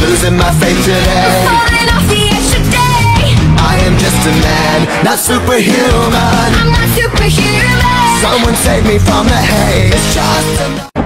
losing my faith today. Falling off the edge today. I am just a man, not superhuman. I'm not superhuman. Someone save me from the hate. It's just a